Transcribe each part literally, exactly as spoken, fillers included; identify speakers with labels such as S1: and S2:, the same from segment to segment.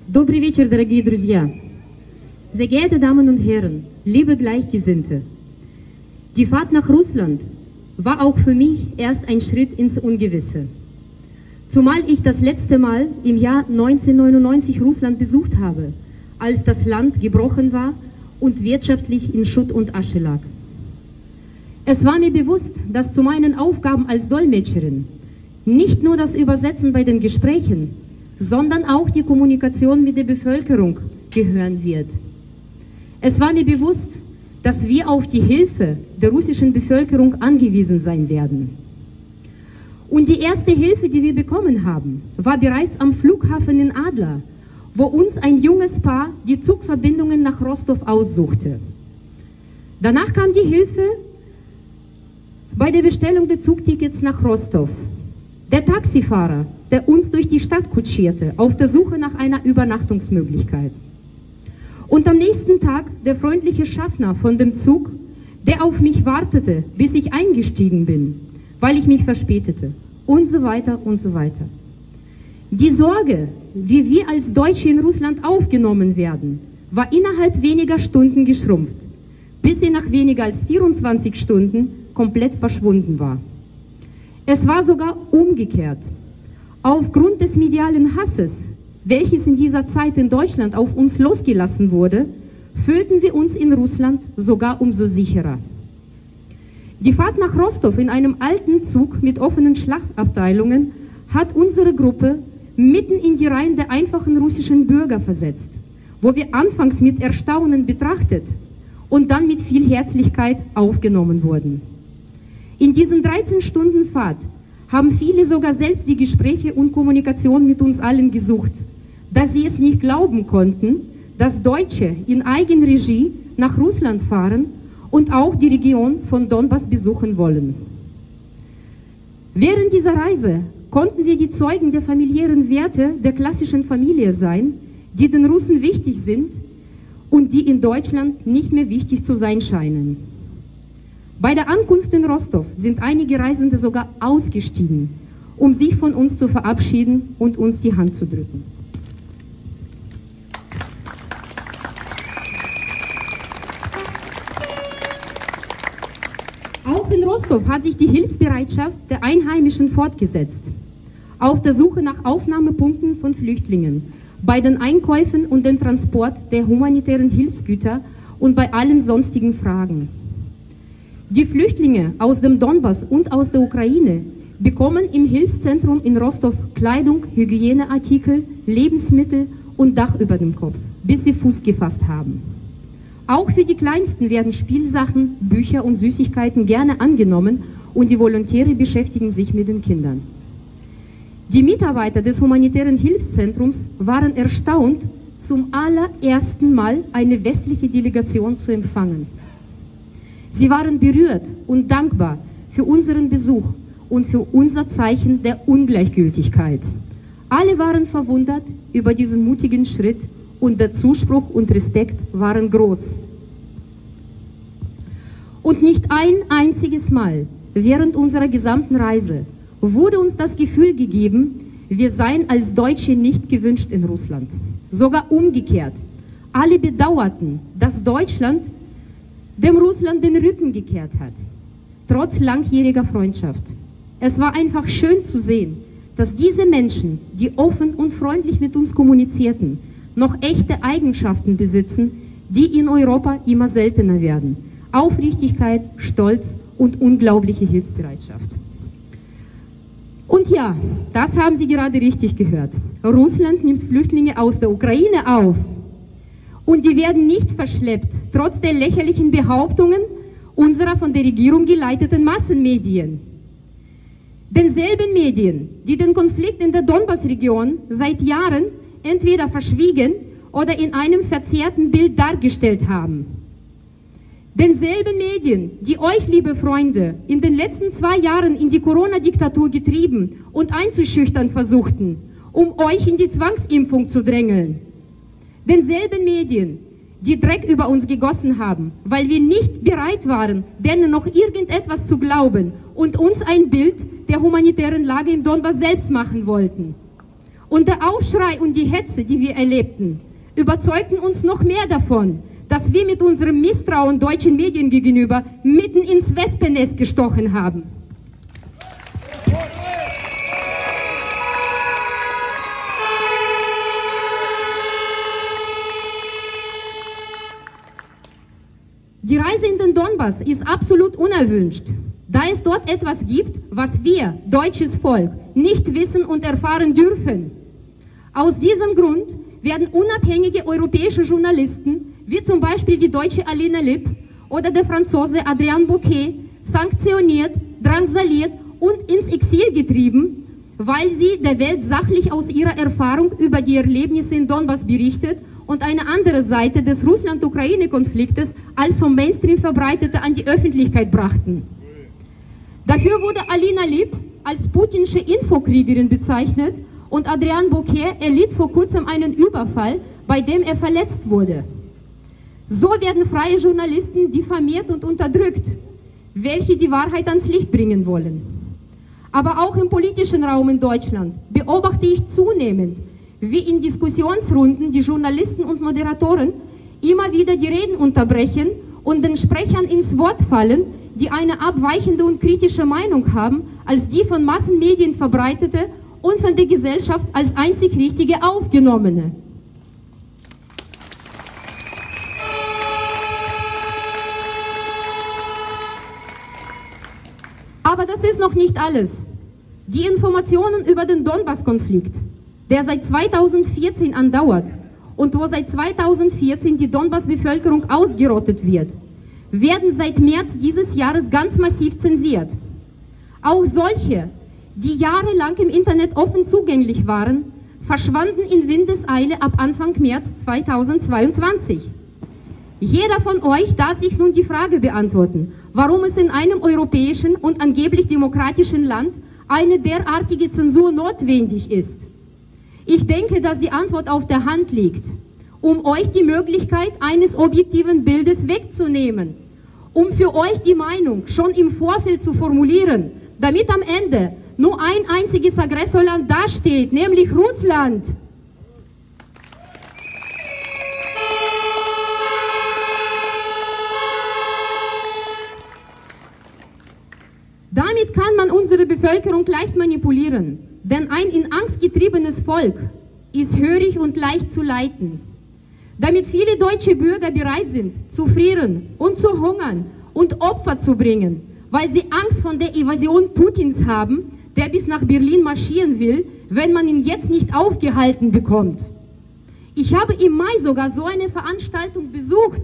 S1: Добрый вечер, дорогие друзья! Sehr geehrte Damen und Herren, liebe Gleichgesinnte! Die Fahrt nach Russland war auch für mich erst ein Schritt ins Ungewisse. Zumal ich das letzte Mal im Jahr neunzehnhundertneunundneunzig Russland besucht habe, als das Land gebrochen war und wirtschaftlich in Schutt und Asche lag. Es war mir bewusst, dass zu meinen Aufgaben als Dolmetscherin nicht nur das Übersetzen bei den Gesprächen, sondern auch die Kommunikation mit der Bevölkerung gehören wird. Es war mir bewusst, dass wir auf die Hilfe der russischen Bevölkerung angewiesen sein werden. Und die erste Hilfe, die wir bekommen haben, war bereits am Flughafen in Adler, wo uns ein junges Paar die Zugverbindungen nach Rostow aussuchte. Danach kam die Hilfe bei der Bestellung der Zugtickets nach Rostow. Der Taxifahrer, der uns durch die Stadt kutschierte, auf der Suche nach einer Übernachtungsmöglichkeit. Und am nächsten Tag der freundliche Schaffner von dem Zug, der auf mich wartete, bis ich eingestiegen bin, weil ich mich verspätete, und so weiter und so weiter. Die Sorge, wie wir als Deutsche in Russland aufgenommen werden, war innerhalb weniger Stunden geschrumpft, bis sie nach weniger als vierundzwanzig Stunden komplett verschwunden war. Es war sogar umgekehrt. Aufgrund des medialen Hasses, welches in dieser Zeit in Deutschland auf uns losgelassen wurde, fühlten wir uns in Russland sogar umso sicherer. Die Fahrt nach Rostow in einem alten Zug mit offenen Schlagabteilungen hat unsere Gruppe mitten in die Reihen der einfachen russischen Bürger versetzt, wo wir anfangs mit Erstaunen betrachtet und dann mit viel Herzlichkeit aufgenommen wurden. In diesen dreizehn Stunden Fahrt haben viele sogar selbst die Gespräche und Kommunikation mit uns allen gesucht, da sie es nicht glauben konnten, dass Deutsche in Eigenregie nach Russland fahren und auch die Region von Donbass besuchen wollen. Während dieser Reise konnten wir die Zeugen der familiären Werte der klassischen Familie sein, die den Russen wichtig sind und die in Deutschland nicht mehr wichtig zu sein scheinen. Bei der Ankunft in Rostow sind einige Reisende sogar ausgestiegen, um sich von uns zu verabschieden und uns die Hand zu drücken. Auch in Rostow hat sich die Hilfsbereitschaft der Einheimischen fortgesetzt, auf der Suche nach Aufnahmepunkten von Flüchtlingen, bei den Einkäufen und dem Transport der humanitären Hilfsgüter und bei allen sonstigen Fragen. Die Flüchtlinge aus dem Donbass und aus der Ukraine bekommen im Hilfszentrum in Rostow Kleidung, Hygieneartikel, Lebensmittel und Dach über dem Kopf, bis sie Fuß gefasst haben. Auch für die Kleinsten werden Spielsachen, Bücher und Süßigkeiten gerne angenommen und die Volontäre beschäftigen sich mit den Kindern. Die Mitarbeiter des humanitären Hilfszentrums waren erstaunt, zum allerersten Mal eine westliche Delegation zu empfangen. Sie waren berührt und dankbar für unseren Besuch und für unser Zeichen der Ungleichgültigkeit. Alle waren verwundert über diesen mutigen Schritt und der Zuspruch und Respekt waren groß. Und nicht ein einziges Mal während unserer gesamten Reise wurde uns das Gefühl gegeben, wir seien als Deutsche nicht gewünscht in Russland. Sogar umgekehrt. Alle bedauerten, dass Deutschland dem Russland den Rücken gekehrt hat, trotz langjähriger Freundschaft. Es war einfach schön zu sehen, dass diese Menschen, die offen und freundlich mit uns kommunizierten, noch echte Eigenschaften besitzen, die in Europa immer seltener werden. Aufrichtigkeit, Stolz und unglaubliche Hilfsbereitschaft. Und ja, das haben Sie gerade richtig gehört. Russland nimmt Flüchtlinge aus der Ukraine auf. Und die werden nicht verschleppt, trotz der lächerlichen Behauptungen unserer von der Regierung geleiteten Massenmedien. Denselben Medien, die den Konflikt in der Donbass-Region seit Jahren entweder verschwiegen oder in einem verzerrten Bild dargestellt haben. Denselben Medien, die euch, liebe Freunde, in den letzten zwei Jahren in die Corona-Diktatur getrieben und einzuschüchtern versuchten, um euch in die Zwangsimpfung zu drängeln. Denselben Medien, die Dreck über uns gegossen haben, weil wir nicht bereit waren, denen noch irgendetwas zu glauben und uns ein Bild der humanitären Lage im Donbass selbst machen wollten. Und der Aufschrei und die Hetze, die wir erlebten, überzeugten uns noch mehr davon, dass wir mit unserem Misstrauen deutschen Medien gegenüber mitten ins Wespennest gestochen haben. Die Reise in den Donbass ist absolut unerwünscht, da es dort etwas gibt, was wir, deutsches Volk, nicht wissen und erfahren dürfen. Aus diesem Grund werden unabhängige europäische Journalisten, wie zum Beispiel die deutsche Alina Lipp oder der Franzose Adrian Bouquet, sanktioniert, drangsaliert und ins Exil getrieben, weil sie der Welt sachlich aus ihrer Erfahrung über die Erlebnisse in Donbass berichtet und eine andere Seite des Russland-Ukraine-Konfliktes als vom Mainstream verbreitete an die Öffentlichkeit brachten. Dafür wurde Alina Lipp als putinsche Infokriegerin bezeichnet und Adrian Bouquet erlitt vor kurzem einen Überfall, bei dem er verletzt wurde. So werden freie Journalisten diffamiert und unterdrückt, welche die Wahrheit ans Licht bringen wollen. Aber auch im politischen Raum in Deutschland beobachte ich zunehmend, wie in Diskussionsrunden die Journalisten und Moderatoren immer wieder die Reden unterbrechen und den Sprechern ins Wort fallen, die eine abweichende und kritische Meinung haben, als die von Massenmedien verbreitete und von der Gesellschaft als einzig richtige aufgenommene. Aber das ist noch nicht alles. Die Informationen über den Donbass-Konflikt, der seit zweitausendvierzehn andauert und wo seit zweitausendvierzehn die Donbass-Bevölkerung ausgerottet wird, werden seit März dieses Jahres ganz massiv zensiert. Auch solche, die jahrelang im Internet offen zugänglich waren, verschwanden in Windeseile ab Anfang März zweitausendzweiundzwanzig. Jeder von euch darf sich nun die Frage beantworten, warum es in einem europäischen und angeblich demokratischen Land eine derartige Zensur notwendig ist. Ich denke, dass die Antwort auf der Hand liegt, um euch die Möglichkeit eines objektiven Bildes wegzunehmen, um für euch die Meinung schon im Vorfeld zu formulieren, damit am Ende nur ein einziges Aggressorland dasteht, nämlich Russland. Damit kann man unsere Bevölkerung leicht manipulieren, denn ein in Angst getriebenes Volk ist hörig und leicht zu leiten. Damit viele deutsche Bürger bereit sind, zu frieren und zu hungern und Opfer zu bringen, weil sie Angst vor der Invasion Putins haben, der bis nach Berlin marschieren will, wenn man ihn jetzt nicht aufgehalten bekommt. Ich habe im Mai sogar so eine Veranstaltung besucht,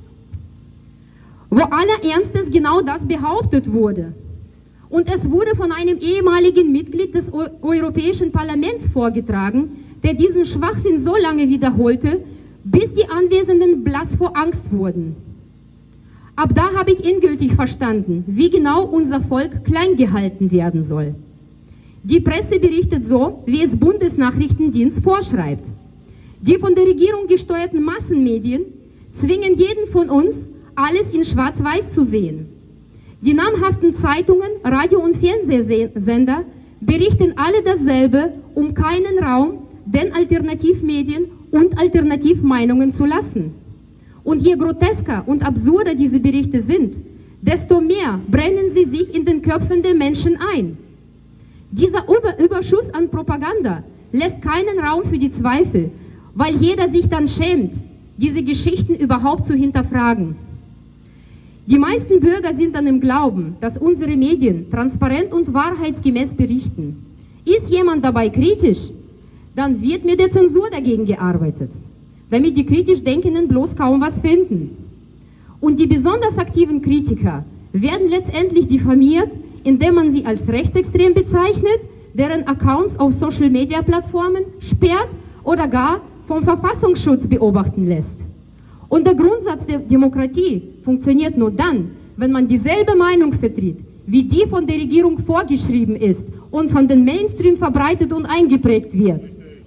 S1: wo aller Ernstes genau das behauptet wurde. Und es wurde von einem ehemaligen Mitglied des Europäischen Parlaments vorgetragen, der diesen Schwachsinn so lange wiederholte, bis die Anwesenden blass vor Angst wurden. Ab da habe ich endgültig verstanden, wie genau unser Volk klein gehalten werden soll. Die Presse berichtet so, wie es Bundesnachrichtendienst vorschreibt. Die von der Regierung gesteuerten Massenmedien zwingen jeden von uns, alles in Schwarz-Weiß zu sehen. Die namhaften Zeitungen, Radio- und Fernsehsender berichten alle dasselbe, um keinen Raum den Alternativmedien und Alternativmeinungen zu lassen. Und je grotesker und absurder diese Berichte sind, desto mehr brennen sie sich in den Köpfen der Menschen ein. Dieser Überschuss an Propaganda lässt keinen Raum für die Zweifel, weil jeder sich dann schämt, diese Geschichten überhaupt zu hinterfragen. Die meisten Bürger sind dann im Glauben, dass unsere Medien transparent und wahrheitsgemäß berichten. Ist jemand dabei kritisch, dann wird mit der Zensur dagegen gearbeitet, damit die kritisch Denkenden bloß kaum was finden. Und die besonders aktiven Kritiker werden letztendlich diffamiert, indem man sie als rechtsextrem bezeichnet, deren Accounts auf Social-Media-Plattformen sperrt oder gar vom Verfassungsschutz beobachten lässt. Und der Grundsatz der Demokratie funktioniert nur dann, wenn man dieselbe Meinung vertritt, wie die von der Regierung vorgeschrieben ist und von den Mainstream verbreitet und eingeprägt wird.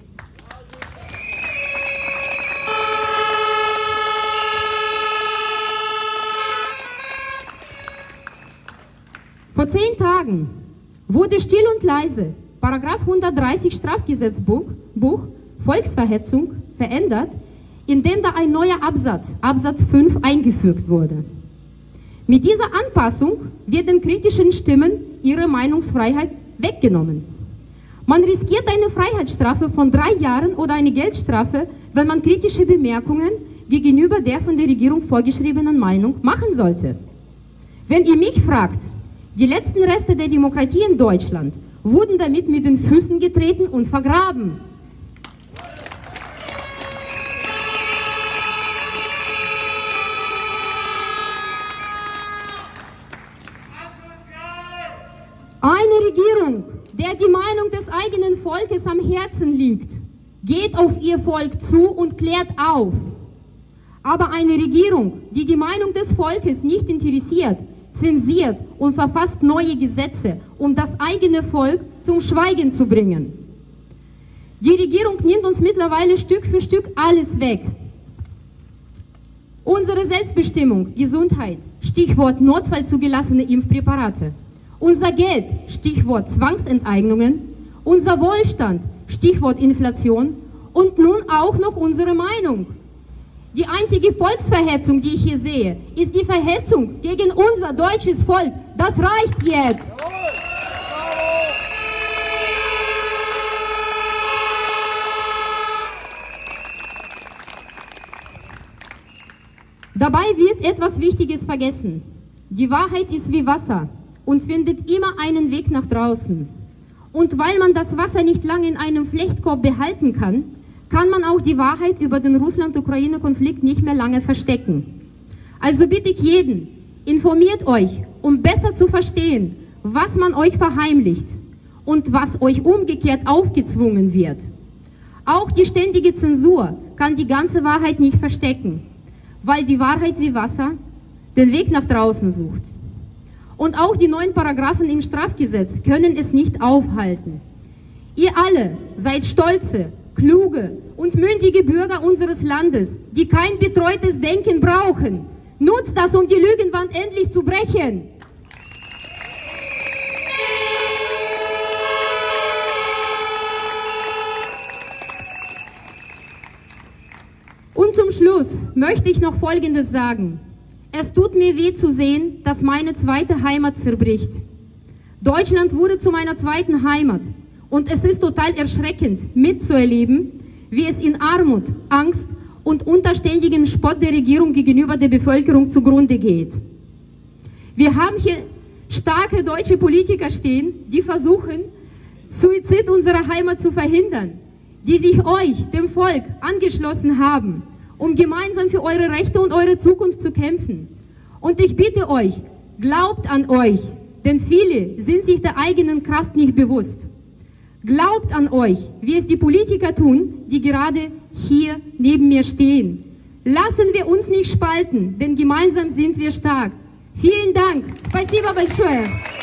S1: Vor zehn Tagen wurde still und leise Paragraph hundertdreißig Strafgesetzbuch Gesetzbuch Volksverhetzung verändert, indem da ein neuer Absatz, Absatz fünf, eingefügt wurde. Mit dieser Anpassung wird den kritischen Stimmen ihre Meinungsfreiheit weggenommen. Man riskiert eine Freiheitsstrafe von drei Jahren oder eine Geldstrafe, wenn man kritische Bemerkungen gegenüber der von der Regierung vorgeschriebenen Meinung machen sollte. Wenn ihr mich fragt, die letzten Reste der Demokratie in Deutschland wurden damit mit den Füßen getreten und vergraben. Eine Regierung, der die Meinung des eigenen Volkes am Herzen liegt, geht auf ihr Volk zu und klärt auf. Aber eine Regierung, die die Meinung des Volkes nicht interessiert, zensiert und verfasst neue Gesetze, um das eigene Volk zum Schweigen zu bringen. Die Regierung nimmt uns mittlerweile Stück für Stück alles weg. Unsere Selbstbestimmung, Gesundheit, Stichwort notfallzugelassene Impfpräparate. Unser Geld, Stichwort Zwangsenteignungen, unser Wohlstand, Stichwort Inflation und nun auch noch unsere Meinung. Die einzige Volksverhetzung, die ich hier sehe, ist die Verhetzung gegen unser deutsches Volk. Das reicht jetzt! Dabei wird etwas Wichtiges vergessen. Die Wahrheit ist wie Wasser und findet immer einen Weg nach draußen. Und weil man das Wasser nicht lange in einem Flechtkorb behalten kann, kann man auch die Wahrheit über den Russland-Ukraine-Konflikt nicht mehr lange verstecken. Also bitte ich jeden, informiert euch, um besser zu verstehen, was man euch verheimlicht und was euch umgekehrt aufgezwungen wird. Auch die ständige Zensur kann die ganze Wahrheit nicht verstecken, weil die Wahrheit wie Wasser den Weg nach draußen sucht. Und auch die neuen Paragraphen im Strafgesetz können es nicht aufhalten. Ihr alle seid stolze, kluge und mündige Bürger unseres Landes, die kein betreutes Denken brauchen. Nutzt das, um die Lügenwand endlich zu brechen. Und zum Schluss möchte ich noch Folgendes sagen. Es tut mir weh zu sehen, dass meine zweite Heimat zerbricht. Deutschland wurde zu meiner zweiten Heimat und es ist total erschreckend mitzuerleben, wie es in Armut, Angst und unterständigem Spott der Regierung gegenüber der Bevölkerung zugrunde geht. Wir haben hier starke deutsche Politiker stehen, die versuchen, Suizid unserer Heimat zu verhindern, die sich euch, dem Volk, angeschlossen haben, um gemeinsam für eure Rechte und eure Zukunft zu kämpfen. Und ich bitte euch, glaubt an euch, denn viele sind sich der eigenen Kraft nicht bewusst. Glaubt an euch, wie es die Politiker tun, die gerade hier neben mir stehen. Lassen wir uns nicht spalten, denn gemeinsam sind wir stark. Vielen Dank. Спасибо большое.